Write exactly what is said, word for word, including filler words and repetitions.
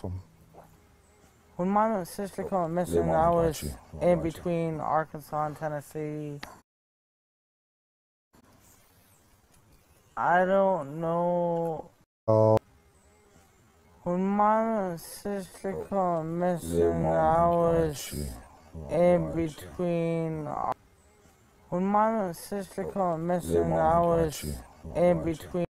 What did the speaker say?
awesome. When my sister went missing, I was in between Arkansas and Tennessee. I don't know. Oh. When my sister went missing, I was in between. When my sister went missing, I was in between.